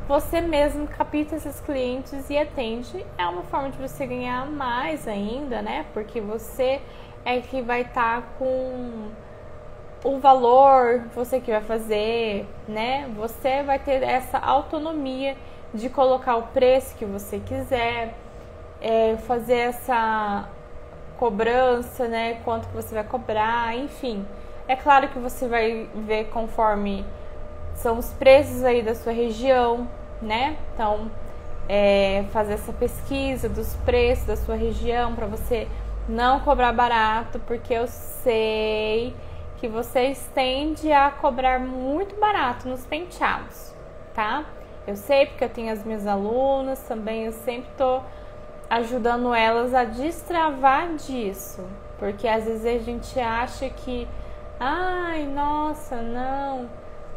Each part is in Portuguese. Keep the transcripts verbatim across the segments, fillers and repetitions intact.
você mesmo capta esses clientes e atende. É uma forma de você ganhar mais ainda, né? Porque você é que vai estar com o valor, você que vai fazer, né? Você vai ter essa autonomia de colocar o preço que você quiser, é, fazer essa cobrança, né? Quanto que você vai cobrar, enfim. É claro que você vai ver conforme são os preços aí da sua região, né? Então, é, fazer essa pesquisa dos preços da sua região para você não cobrar barato, porque eu sei que vocês tendem a cobrar muito barato nos penteados, tá? Eu sei porque eu tenho as minhas alunas também, eu sempre tô ajudando elas a destravar disso, porque às vezes a gente acha que, ai, nossa, não,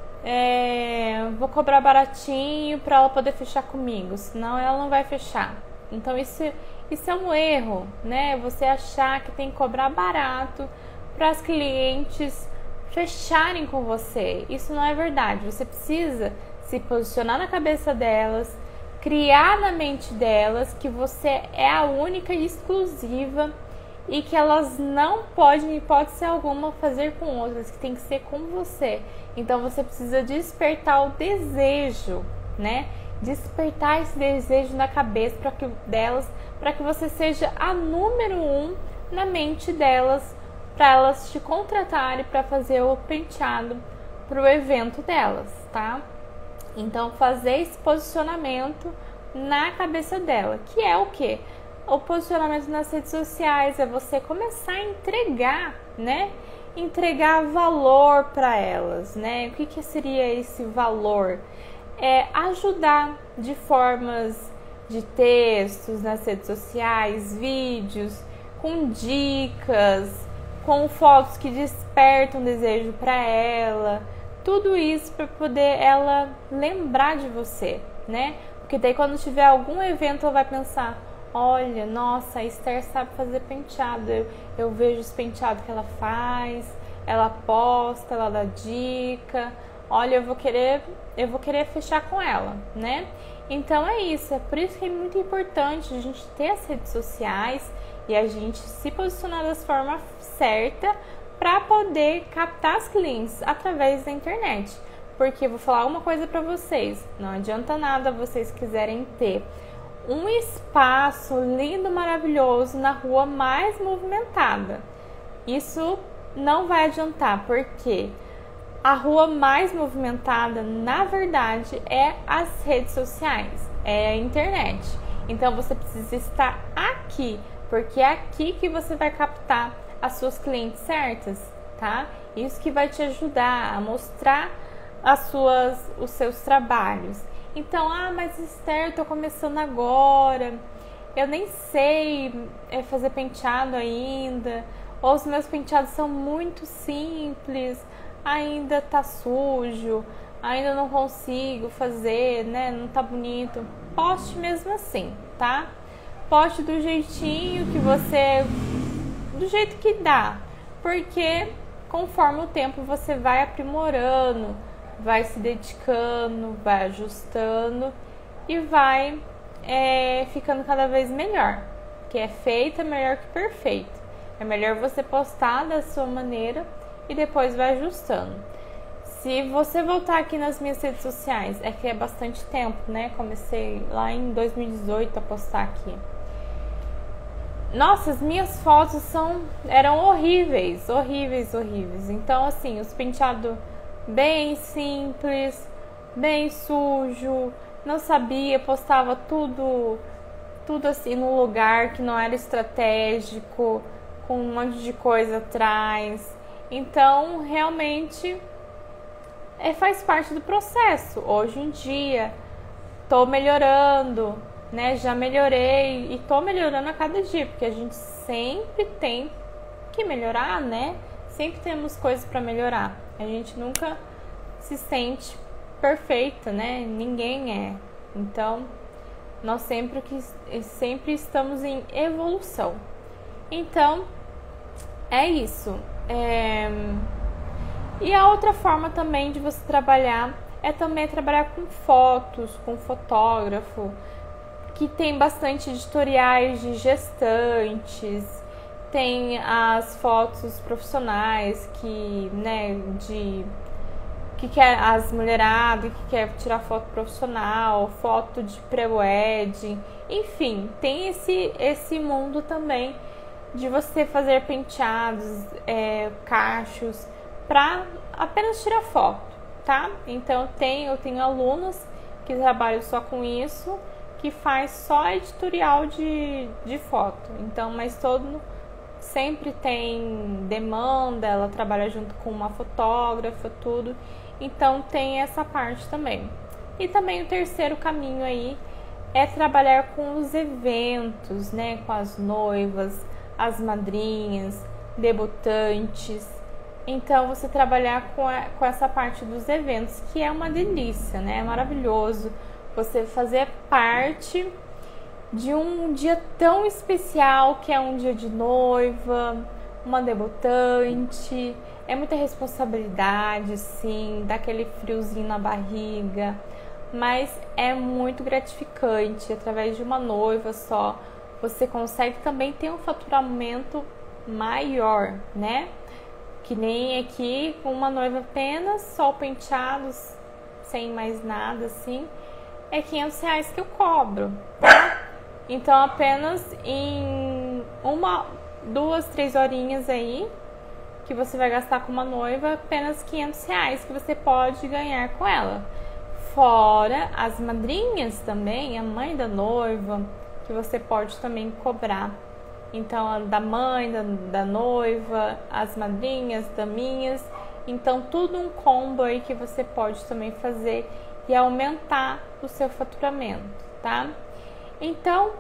é, vou cobrar baratinho para ela poder fechar comigo, senão ela não vai fechar. Então isso, isso é um erro, né? Você achar que tem que cobrar barato para as clientes fecharem com você. Isso não é verdade. Você precisa se posicionar na cabeça delas, criar na mente delas que você é a única e exclusiva e que elas não podem, em hipótese alguma, fazer com outras, que tem que ser com você. Então você precisa despertar o desejo, né? Despertar esse desejo na cabeça para que delas, para que você seja a número um na mente delas, para elas te contratarem para fazer o penteado para o evento delas, tá? Então fazer esse posicionamento na cabeça dela, que é o quê? O posicionamento nas redes sociais, é você começar a entregar, né? Entregar valor para elas, né? O que, que seria esse valor? É ajudar de formas de textos nas redes sociais, vídeos, com dicas, com fotos que despertam desejo para ela, tudo isso para poder ela lembrar de você, né? Porque daí quando tiver algum evento ela vai pensar, olha, nossa, a Esther sabe fazer penteado, eu, eu vejo os penteados que ela faz, ela posta, ela dá dica, olha, eu vou querer, eu vou querer fechar com ela, né? Então é isso, é por isso que é muito importante a gente ter as redes sociais e a gente se posicionar da forma certa para poder captar os clientes através da internet. Porque vou falar uma coisa para vocês, não adianta nada vocês quiserem ter um espaço lindo, maravilhoso na rua mais movimentada. Isso não vai adiantar, porque a rua mais movimentada, na verdade, é as redes sociais, é a internet. Então você precisa estar aqui, porque é aqui que você vai captar as suas clientes certas, tá? Isso que vai te ajudar a mostrar as suas, os seus trabalhos. Então, ah, mas Esther, eu tô começando agora, eu nem sei fazer penteado ainda, ou os meus penteados são muito simples, ainda tá sujo, ainda não consigo fazer, né? Não tá bonito. Poste mesmo assim, tá? Poste do jeitinho que você, do jeito que dá, porque conforme o tempo você vai aprimorando, vai se dedicando, vai ajustando e vai é, ficando cada vez melhor. Que é feito é melhor que perfeito. É melhor você postar da sua maneira e depois vai ajustando. Se você voltar aqui nas minhas redes sociais, é que é bastante tempo, né? Comecei lá em dois mil e dezoito a postar aqui. Nossa, as minhas fotos são, eram horríveis, horríveis, horríveis. Então, assim, os penteados bem simples, bem sujo, não sabia, postava tudo, tudo assim num lugar que não era estratégico, com um monte de coisa atrás. Então, realmente, é, faz parte do processo. Hoje em dia, tô melhorando, né? Já melhorei e tô melhorando a cada dia, porque a gente sempre tem que melhorar, né? Sempre temos coisas para melhorar. A gente nunca se sente perfeita, né? Ninguém é. Então, nós sempre, que, sempre estamos em evolução. Então, é isso. É... E a outra forma também de você trabalhar é também trabalhar com fotos, com fotógrafo, que tem bastante editoriais de gestantes, tem as fotos profissionais que, né, de que quer as mulheradas que quer tirar foto profissional, foto de pré-wedding, enfim, tem esse esse mundo também de você fazer penteados, é, cachos para apenas tirar foto, tá? Então tem, eu tenho alunos que trabalham só com isso, que faz só editorial de, de foto. Então, mas todo sempre tem demanda, ela trabalha junto com uma fotógrafa, tudo. Então tem essa parte também. E também o terceiro caminho aí é trabalhar com os eventos, né? Com as noivas, as madrinhas, debutantes. Então você trabalhar com, a, com essa parte dos eventos, que é uma delícia, né? É maravilhoso você fazer parte de um dia tão especial que é um dia de noiva, uma debutante. É muita responsabilidade, sim, dá aquele friozinho na barriga, mas é muito gratificante. Através de uma noiva só, você consegue também ter um faturamento maior, né? Que nem aqui, com uma noiva apenas, só penteados, sem mais nada, assim, é quinhentos reais que eu cobro, tá? Então, apenas em uma, duas, três horinhas aí, que você vai gastar com uma noiva, apenas quinhentos reais que você pode ganhar com ela. Fora as madrinhas também, a mãe da noiva, que você pode também cobrar. Então, da mãe, da, da noiva, as madrinhas, daminhas. Então, tudo um combo aí que você pode também fazer e aumentar o seu faturamento, tá? Então,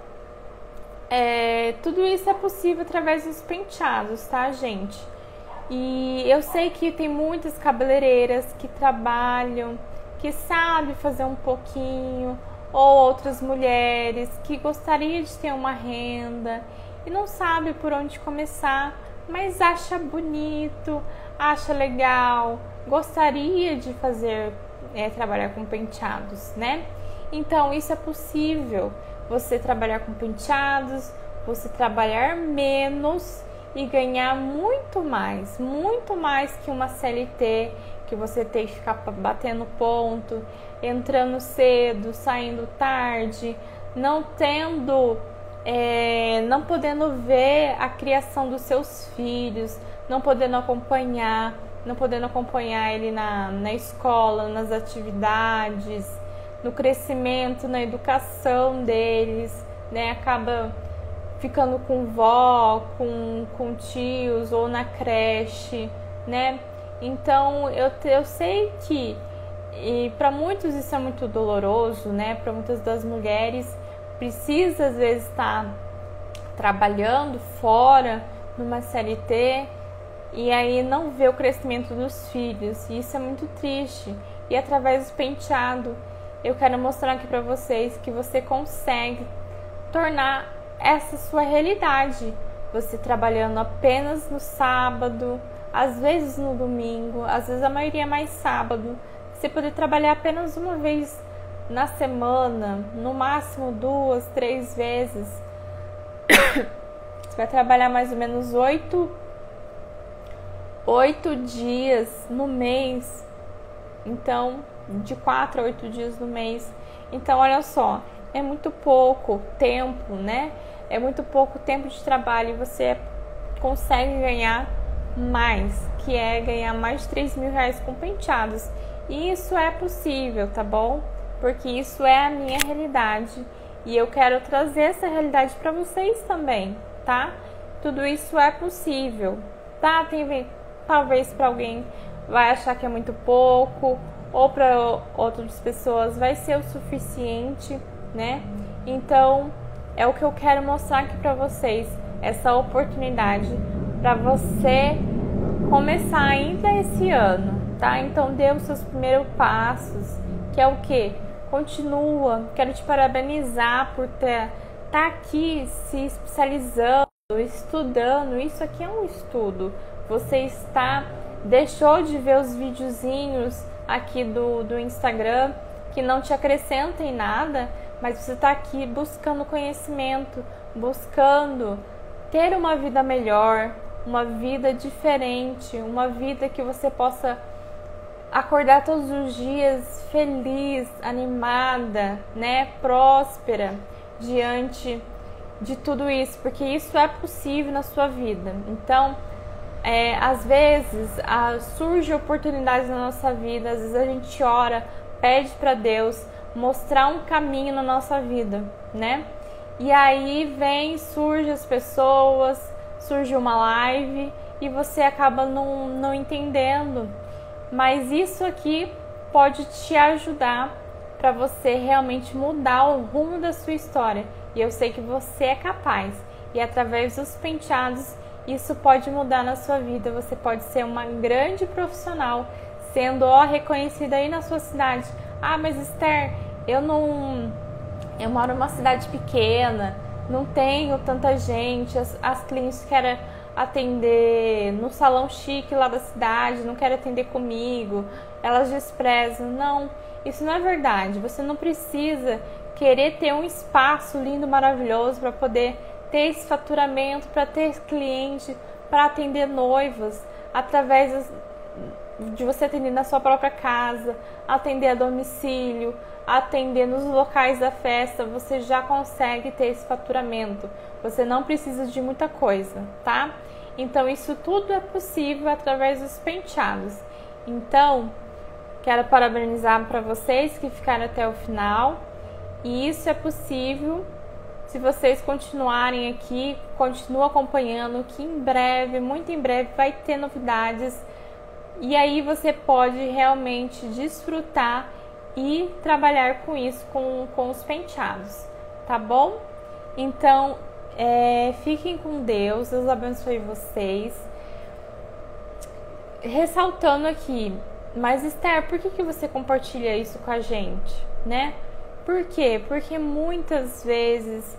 é, tudo isso é possível através dos penteados, tá, gente? E eu sei que tem muitas cabeleireiras que trabalham, que sabem fazer um pouquinho, ou outras mulheres que gostariam de ter uma renda e não sabe por onde começar, mas acha bonito, acha legal, gostaria de fazer, é, trabalhar com penteados, né? Então isso é possível, você trabalhar com penteados, você trabalhar menos e ganhar muito mais, muito mais que uma C L T, que você tem que ficar batendo ponto, entrando cedo, saindo tarde, não tendo, é, não podendo ver a criação dos seus filhos, não podendo acompanhar, não podendo acompanhar ele na, na escola, nas atividades, no crescimento, na educação deles, né? Acaba ficando com vó, com, com tios ou na creche, né? Então eu, eu sei que e para muitos isso é muito doloroso, né? Para muitas das mulheres precisa às vezes estar trabalhando fora numa C L T e aí não vê o crescimento dos filhos, e isso é muito triste. E através do penteado eu quero mostrar aqui para vocês que você consegue tornar essa sua realidade, você trabalhando apenas no sábado, às vezes no domingo, às vezes a maioria é mais sábado. Você poder trabalhar apenas uma vez na semana, no máximo duas, três vezes. Você vai trabalhar mais ou menos oito, oito dias no mês. Então, de quatro a oito dias no mês. Então, olha só, é muito pouco tempo, né? É muito pouco tempo de trabalho e você consegue ganhar mais, que é ganhar mais de três mil reais com penteados. E isso é possível, tá bom? Porque isso é a minha realidade e eu quero trazer essa realidade para vocês também, tá? Tudo isso é possível, tá? Tem, talvez para alguém vai achar que é muito pouco, ou para outras pessoas vai ser o suficiente, né? Então, é o que eu quero mostrar aqui para vocês, essa oportunidade para você começar ainda esse ano, tá? Então, dê os seus primeiros passos, que é o quê? Continua, quero te parabenizar por estar tá aqui se especializando, estudando. Isso aqui é um estudo. Você está, deixou de ver os videozinhos aqui do, do Instagram, que não te acrescenta em nada, mas você está aqui buscando conhecimento, buscando ter uma vida melhor, uma vida diferente, uma vida que você possa acordar todos os dias feliz, animada, né, próspera diante de tudo isso, porque isso é possível na sua vida. Então, é, às vezes a, surge oportunidades na nossa vida, às vezes a gente ora, pede para Deus mostrar um caminho na nossa vida, né? E aí vem, surge as pessoas, surge uma live e você acaba não, não entendendo. Mas isso aqui pode te ajudar para você realmente mudar o rumo da sua história. E eu sei que você é capaz. E através dos penteados, isso pode mudar na sua vida. Você pode ser uma grande profissional, sendo ó, reconhecida aí na sua cidade. Ah, mas Esther, eu não... Eu moro numa cidade pequena, não tenho tanta gente, as, as clientes querem atender no salão chique lá da cidade, não querem atender comigo, elas desprezam. Não, isso não é verdade. Você não precisa querer ter um espaço lindo, maravilhoso para poder ter esse faturamento, para ter cliente, para atender noivas, através de você atender na sua própria casa, atender a domicílio, atender nos locais da festa. Você já consegue ter esse faturamento. Você não precisa de muita coisa, tá? Então, isso tudo é possível através dos penteados. Então, quero parabenizar para vocês que ficaram até o final. E isso é possível se vocês continuarem aqui, continuam acompanhando, que em breve, muito em breve, vai ter novidades. E aí você pode realmente desfrutar e trabalhar com isso, com, com os penteados, tá bom? Então, é, fiquem com Deus, Deus abençoe vocês. Ressaltando aqui, mas Esther, por que, que você compartilha isso com a gente, né? Por quê? Porque muitas vezes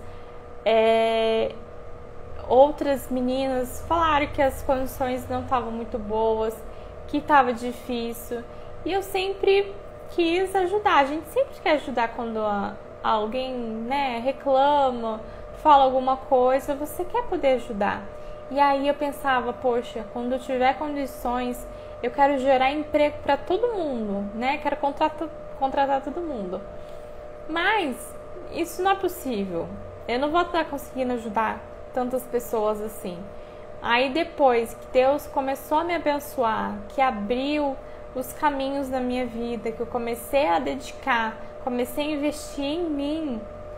é, outras meninas falaram que as condições não estavam muito boas, que estava difícil, e eu sempre quis ajudar. A gente sempre quer ajudar quando a, alguém, né, reclama, fala alguma coisa, você quer poder ajudar. E aí eu pensava, poxa, quando eu tiver condições, eu quero gerar emprego para todo mundo, né? Quero contratar, contratar todo mundo. Mas isso não é possível. Eu não vou estar conseguindo ajudar tantas pessoas assim. Aí depois que Deus começou a me abençoar, que abriu os caminhos na minha vida, que eu comecei a dedicar, comecei a investir em mim,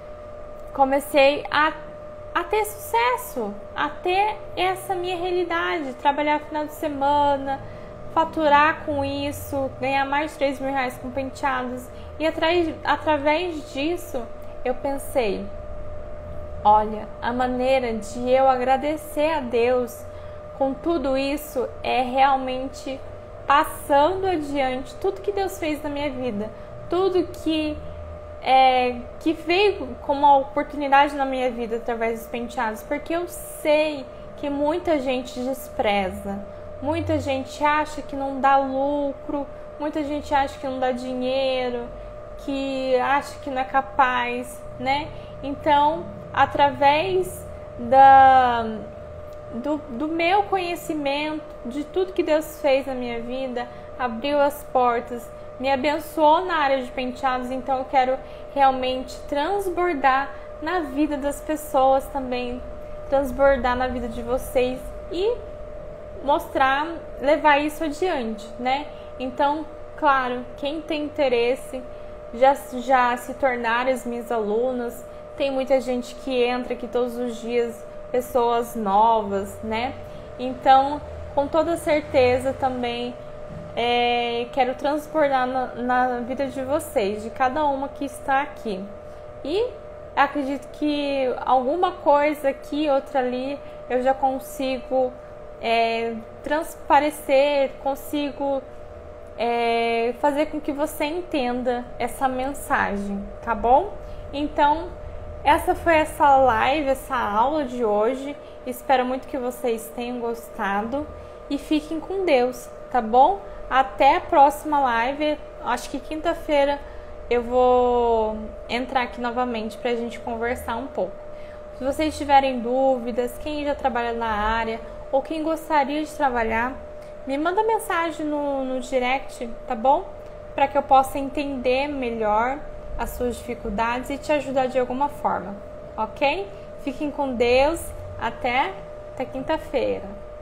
comecei a, a ter sucesso, a ter essa minha realidade, trabalhar no final de semana, faturar com isso, ganhar mais de três mil reais com penteados. E através, através disso eu pensei, olha, a maneira de eu agradecer a Deus com tudo isso é realmente passando adiante tudo que Deus fez na minha vida, tudo que, é, que veio como uma oportunidade na minha vida através dos penteados, porque eu sei que muita gente despreza, muita gente acha que não dá lucro, muita gente acha que não dá dinheiro, que acha que não é capaz, né? Então, através da, do, do meu conhecimento, de tudo que Deus fez na minha vida, abriu as portas, me abençoou na área de penteados, então eu quero realmente transbordar na vida das pessoas também, transbordar na vida de vocês e mostrar, levar isso adiante, né? Então, claro, quem tem interesse, já, já se tornaram as minhas alunas, tem muita gente que entra aqui todos os dias, pessoas novas, né? Então, com toda certeza também é, quero transbordar na, na vida de vocês, de cada uma que está aqui. E acredito que alguma coisa aqui, outra ali, eu já consigo é, transparecer, consigo é, fazer com que você entenda essa mensagem, tá bom? Então, essa foi essa live, essa aula de hoje. Espero muito que vocês tenham gostado e fiquem com Deus, tá bom? Até a próxima live. Acho que quinta-feira eu vou entrar aqui novamente pra gente conversar um pouco. Se vocês tiverem dúvidas, quem já trabalha na área ou quem gostaria de trabalhar, me manda mensagem no, no direct, tá bom? Para que eu possa entender melhor as suas dificuldades e te ajudar de alguma forma, ok? Fiquem com Deus, até, até quinta-feira.